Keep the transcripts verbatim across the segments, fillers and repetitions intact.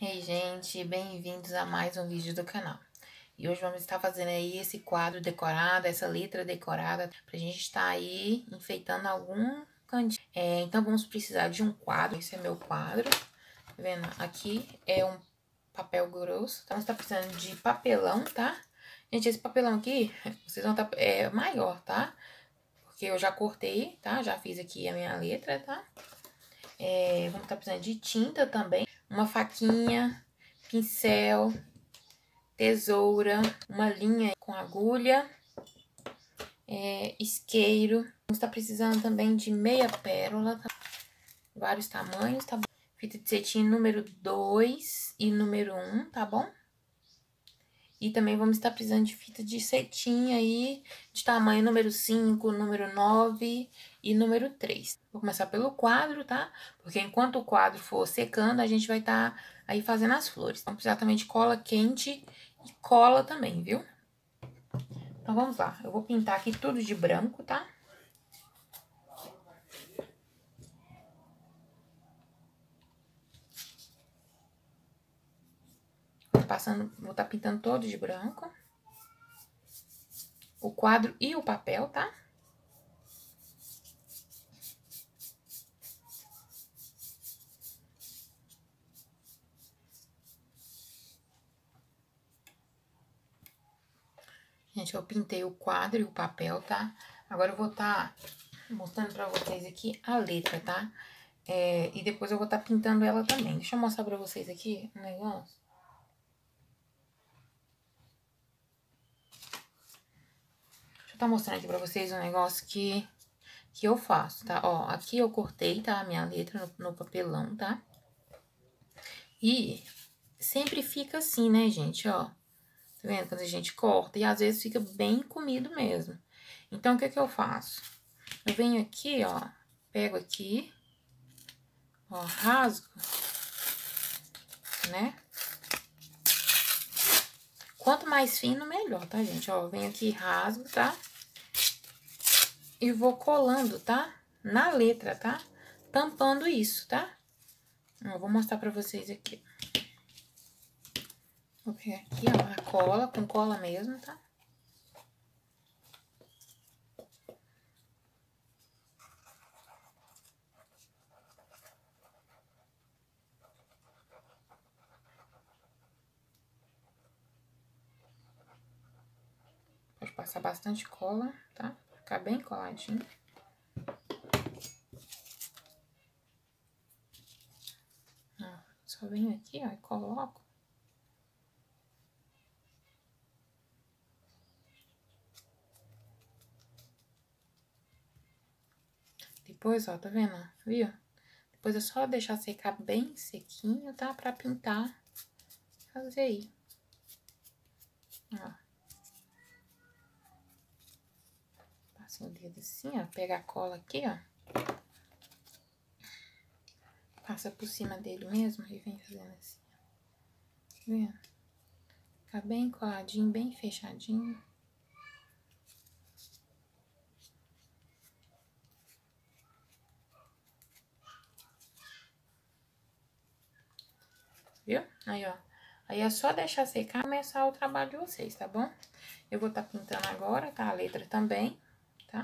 Ei, gente, bem-vindos a mais um vídeo do canal. E hoje vamos estar fazendo aí esse quadro decorado, essa letra decorada, pra gente estar aí enfeitando algum cantinho. É, então vamos precisar de um quadro, esse é meu quadro, tá vendo? Aqui é um papel grosso, então você tá precisando de papelão, tá? Gente, esse papelão aqui, vocês vão estar, é maior, tá? Porque eu já cortei, tá? Já fiz aqui a minha letra, tá? É, vamos estar precisando de tinta também, uma faquinha, pincel, tesoura, uma linha com agulha, é, isqueiro. Vamos estar precisando também de meia pérola, tá? Vários tamanhos, tá bom? Fita de cetim número dois e número um, tá bom? E também vamos estar precisando de fita de cetim aí, de tamanho número cinco, número nove e número três. Vou começar pelo quadro, tá? Porque enquanto o quadro for secando, a gente vai estar aí fazendo as flores. Vamos precisar também de cola quente e cola também, viu? Então, vamos lá. Eu vou pintar aqui tudo de branco, tá? Vou passando, vou estar pintando todo de branco. O quadro e o papel, tá? Gente, eu pintei o quadro e o papel, tá? Agora eu vou estar mostrando pra vocês aqui a letra, tá? É, e depois eu vou estar pintando ela também. Deixa eu mostrar pra vocês aqui um negócio. Deixa eu estar mostrando aqui pra vocês um negócio que, que eu faço, tá? Ó, aqui eu cortei, tá? A minha letra no, no papelão, tá? E sempre fica assim, né, gente? Ó, tá vendo? Quando a gente corta, e às vezes fica bem comido mesmo. Então, o que que eu faço? Eu venho aqui, ó, pego aqui, ó, rasgo, né? Quanto mais fino, melhor, tá, gente? Ó, eu venho aqui, rasgo, tá? E vou colando, tá? Na letra, tá? Tampando isso, tá? Eu vou mostrar pra vocês aqui. Vou pegar aqui, ó, a cola, com cola mesmo, tá? Pode passar bastante cola, tá? Pra ficar bem coladinho. Ó, só venho aqui, ó, e coloco. Depois, ó, tá vendo? Viu? Depois é só deixar secar bem sequinho, tá? Pra pintar, fazer aí. Ó. Passa o dedo assim, ó. Pega a cola aqui, ó. Passa por cima dele mesmo e vem fazendo assim, ó. Tá vendo? Fica bem coladinho, bem fechadinho. Viu? Aí, ó. Aí é só deixar secar e começar o trabalho de vocês, tá bom? Eu vou tá pintando agora, tá? A letra também, tá?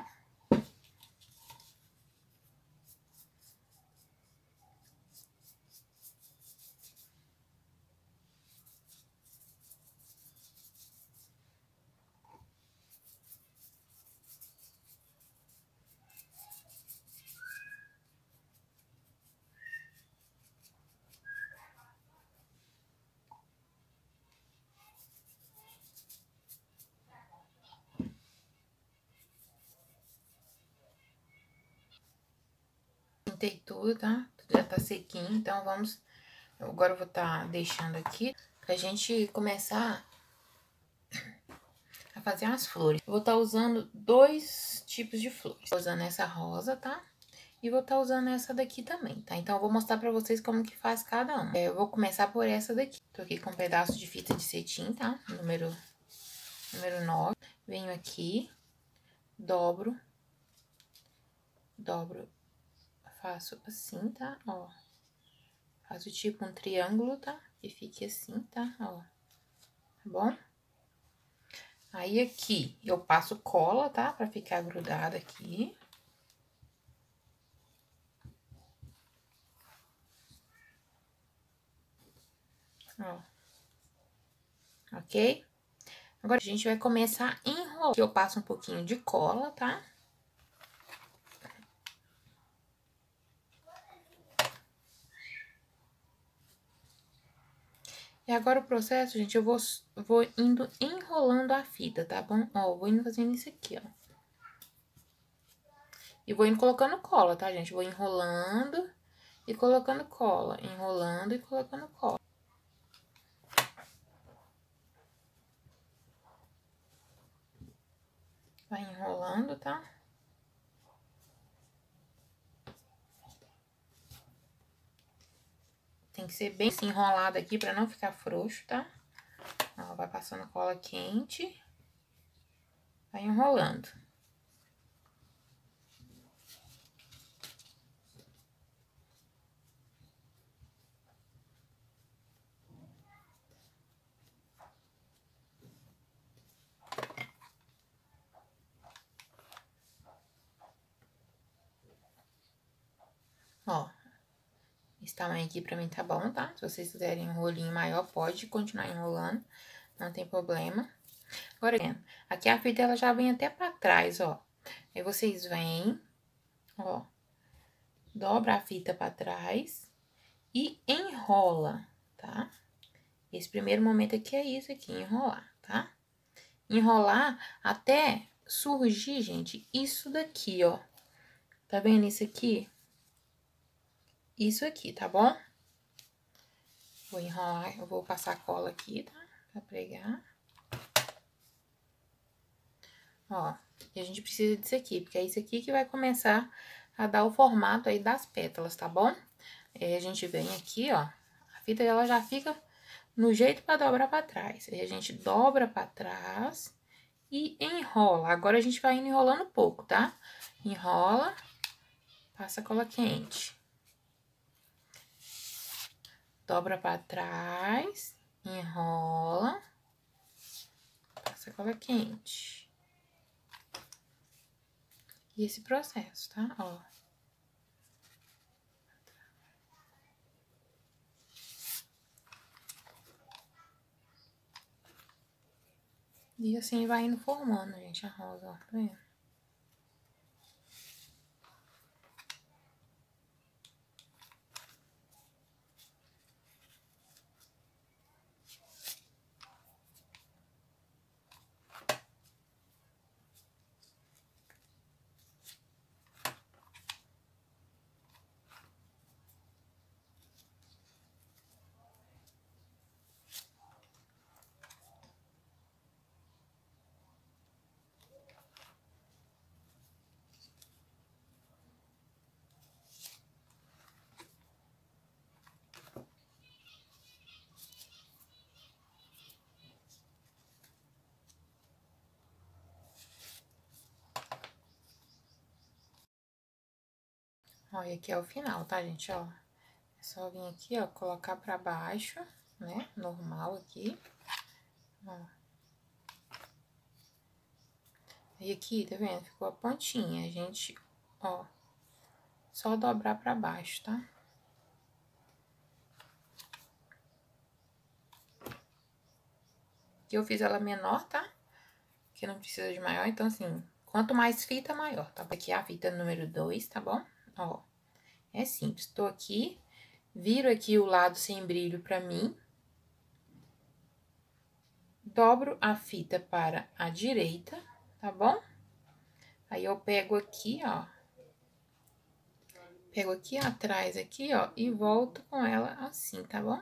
Pintei tudo, tá? Tudo já tá sequinho, então vamos... Agora eu vou tá deixando aqui pra gente começar a fazer as flores. Eu vou tá usando dois tipos de flores. Vou usando essa rosa, tá? E vou tá usando essa daqui também, tá? Então, eu vou mostrar pra vocês como que faz cada uma. É, eu vou começar por essa daqui. Tô aqui com um pedaço de fita de cetim, tá? Número, número nove. Venho aqui, dobro, dobro, faço assim, tá? Ó, faço tipo um triângulo, tá? que fique assim, tá? Ó, tá bom? Aí, aqui, eu passo cola, tá? Pra ficar grudada aqui. Ó. Ok? Agora, a gente vai começar a enrolar. Aqui eu passo um pouquinho de cola, tá? E agora o processo, gente, eu vou, vou indo enrolando a fita, tá bom? Ó, eu vou indo fazendo isso aqui, ó. E vou indo colocando cola, tá, gente? Vou enrolando e colocando cola. Enrolando e colocando cola. Vai enrolando, tá? Tem que ser bem assim, enrolado aqui pra não ficar frouxo, tá? Ó, vai passando cola quente. Vai enrolando. Ó, esse tamanho aqui pra mim tá bom, tá? Se vocês quiserem um rolinho maior, pode continuar enrolando, não tem problema. Agora, aqui a fita, ela já vem até pra trás, ó. Aí, vocês vêm, ó, dobra a fita pra trás e enrola, tá? Esse primeiro momento aqui é isso aqui, enrolar, tá? Enrolar até surgir, gente, isso daqui, ó. Tá vendo isso aqui? Isso aqui, tá bom? Vou enrolar, eu vou passar cola aqui, tá? Pra pregar. Ó, e a gente precisa disso aqui, porque é isso aqui que vai começar a dar o formato aí das pétalas, tá bom? Aí, a gente vem aqui, ó, a fita ela já fica no jeito pra dobrar pra trás. Aí, a gente dobra pra trás e enrola. Agora, a gente vai indo enrolando um pouco, tá? Enrola, passa cola quente. Dobra pra trás, enrola, passa cola quente. E esse processo, tá? Ó. E assim vai indo formando, gente, a rosa, ó, tá vendo? Ó, e aqui é o final, tá, gente? Ó, é só vir aqui, ó, colocar pra baixo, né? Normal aqui. Ó. E aqui, tá vendo? Ficou a pontinha. A gente, ó, só dobrar pra baixo, tá? Aqui eu fiz ela menor, tá? Que não precisa de maior, então, assim, quanto mais fita, maior, tá? Aqui é a fita número dois, tá bom? Ó, é simples. Tô aqui, viro aqui o lado sem brilho pra mim. Dobro a fita para a direita, tá bom? Aí, eu pego aqui, ó. Pego aqui atrás, aqui, ó, e volto com ela assim, tá bom?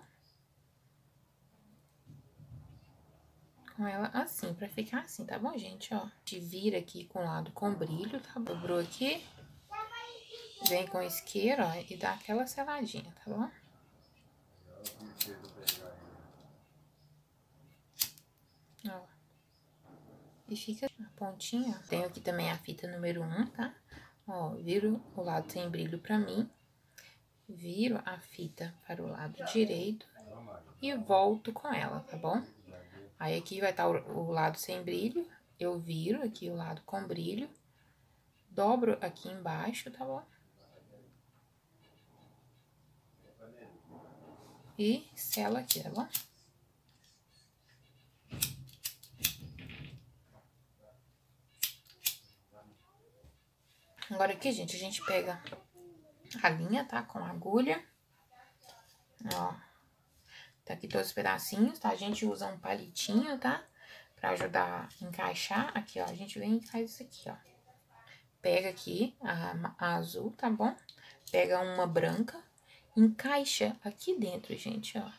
Com ela assim, pra ficar assim, tá bom, gente? Ó, te vira aqui com o lado com brilho, tá? Dobrou aqui. Vem com isqueiro, ó, e dá aquela seladinha, tá bom? Ó. E fica a pontinha. Tenho aqui também a fita número um, tá? Ó, viro o lado sem brilho pra mim. Viro a fita para o lado direito. e volto com ela, tá bom? Aí aqui vai estar o, o lado sem brilho, eu viro aqui o lado com brilho, dobro aqui embaixo, tá bom? E selo aqui, tá bom? Agora aqui, gente, a gente pega a linha, tá? Com a agulha. Ó. Tá aqui todos os pedacinhos, tá? A gente usa um palitinho, tá? Pra ajudar a encaixar. Aqui, ó. A gente vem e faz isso aqui, ó. Pega aqui a, a azul, tá bom? Pega uma branca, encaixa aqui dentro, gente, ó.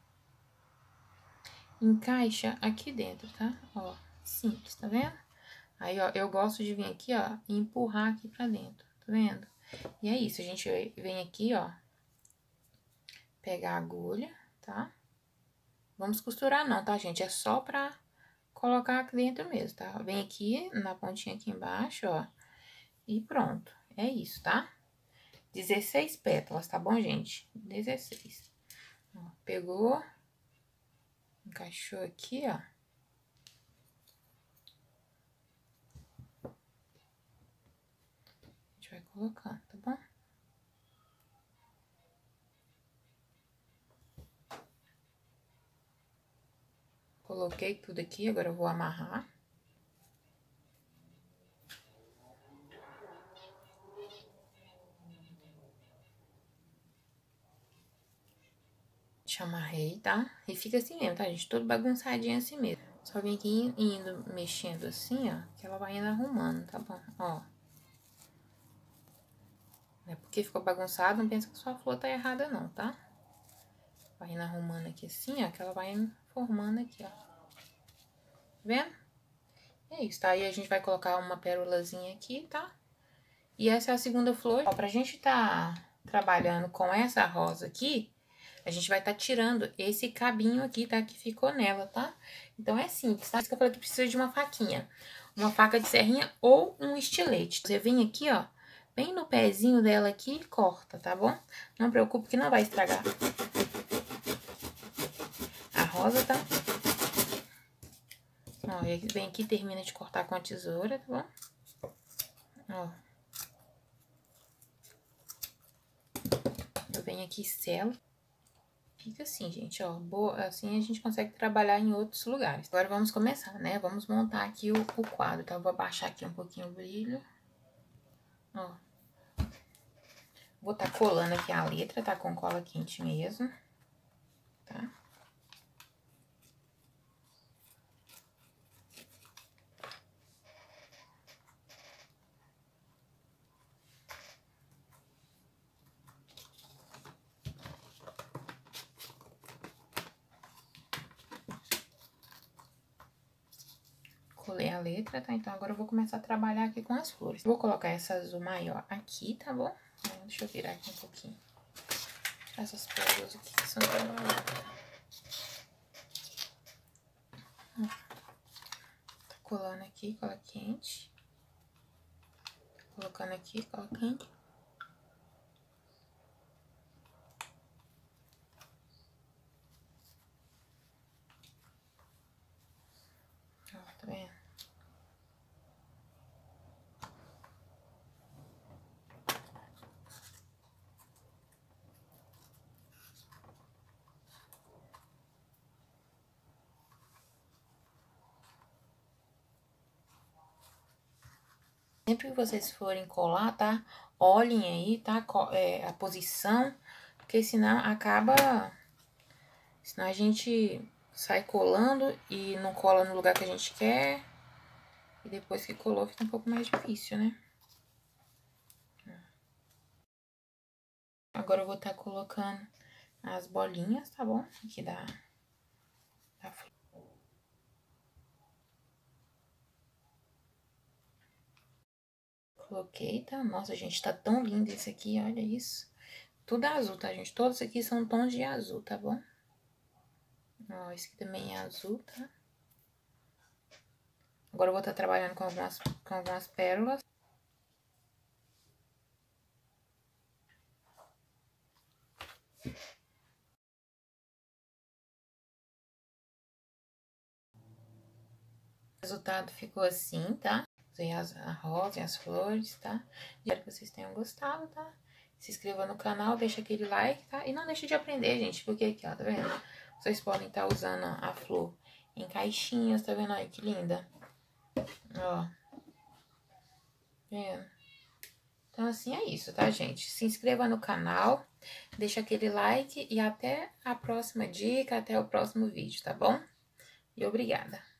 Encaixa aqui dentro, tá? Ó, simples, tá vendo? Aí, ó, eu gosto de vir aqui, ó, e empurrar aqui pra dentro, tá vendo? E é isso, a gente vem aqui, ó, pegar a agulha, tá? Vamos costurar não, tá, gente? É só pra colocar aqui dentro mesmo, tá? Vem aqui, na pontinha aqui embaixo, ó, e pronto. É isso, tá? dezesseis pétalas, tá bom, gente? dezesseis. Ó, pegou, encaixou aqui, ó. A gente vai colocando, tá bom? Coloquei tudo aqui, agora eu vou amarrar. Amarrei, tá? E fica assim mesmo, tá, gente? Todo bagunçadinho assim mesmo. Só vem aqui indo, mexendo assim, ó, que ela vai indo arrumando, tá bom? Ó. Não é porque ficou bagunçado, não pensa que sua flor tá errada não, tá? Vai indo arrumando aqui assim, ó, que ela vai indo formando aqui, ó. Tá vendo? É isso, tá? Aí a gente vai colocar uma pérolazinha aqui, tá? E essa é a segunda flor. Ó, pra gente tá trabalhando com essa rosa aqui, a gente vai tá tirando esse cabinho aqui, tá? Que ficou nela, tá? Então, é simples, tá? Isso que eu falei que precisa de uma faquinha. Uma faca de serrinha ou um estilete. Você vem aqui, ó, bem no pezinho dela aqui e corta, tá bom? Não preocupe que não vai estragar a rosa, tá? Ó, e vem aqui, termina de cortar com a tesoura, tá bom? Ó. Eu venho aqui e selo. Fica assim, gente, ó. Boa, assim a gente consegue trabalhar em outros lugares. Agora, vamos começar, né? Vamos montar aqui o, o quadro, tá? Eu vou abaixar aqui um pouquinho o brilho. Ó. Vou tá colando aqui a letra, tá? Com cola quente mesmo, tá? Colei a letra, tá? Então, agora eu vou começar a trabalhar aqui com as flores. Vou colocar essa azul maior aqui, tá bom? Deixa eu virar aqui um pouquinho. Essas pérolas aqui que são trabalhadas. Tá colando aqui, cola quente. Colocando aqui, cola quente. Ó, tá vendo? Sempre que vocês forem colar, tá? Olhem aí, tá? É, a posição, porque senão acaba... Senão a gente sai colando e não cola no lugar que a gente quer. E depois que colou fica um pouco mais difícil, né? Agora eu vou estar tá colocando as bolinhas, tá bom? Aqui da... da flor. Coloquei, tá? Nossa, gente, tá tão lindo esse aqui, olha isso. Tudo azul, tá, gente? Todos aqui são tons de azul, tá bom? Ó, esse aqui também é azul, tá? Agora eu vou estar tá trabalhando com algumas, com algumas pérolas. O resultado ficou assim, tá? Usei as, a rosa e as flores, tá? Espero que vocês tenham gostado, tá? Se inscreva no canal, deixa aquele like, tá? E não deixe de aprender, gente, porque aqui, ó, tá vendo? Vocês podem estar usando a flor em caixinhas, tá vendo aí que linda? Ó. Vendo? Então, assim, é isso, tá, gente? Se inscreva no canal, deixa aquele like e até a próxima dica, até o próximo vídeo, tá bom? E obrigada!